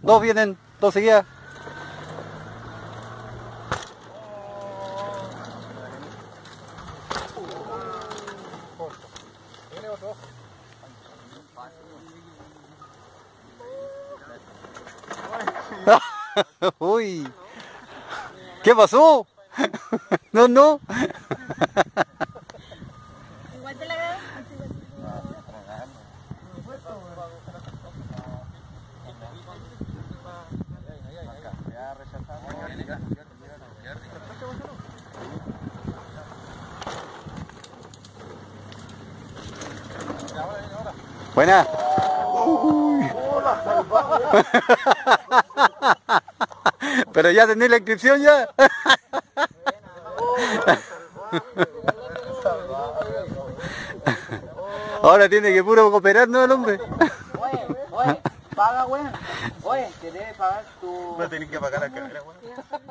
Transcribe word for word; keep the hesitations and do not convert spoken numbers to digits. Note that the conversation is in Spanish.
Dos vienen, dos seguidas. Uy, ¿qué pasó? No, no. Igual te la veo. Buena. Pero ya tenés la inscripción ya. Ahora tiene que puro cooperarnos el hombre. Oye, oye, paga, weón. Oye, te debe pagar tu... No tenés que pagar la cámara, weón.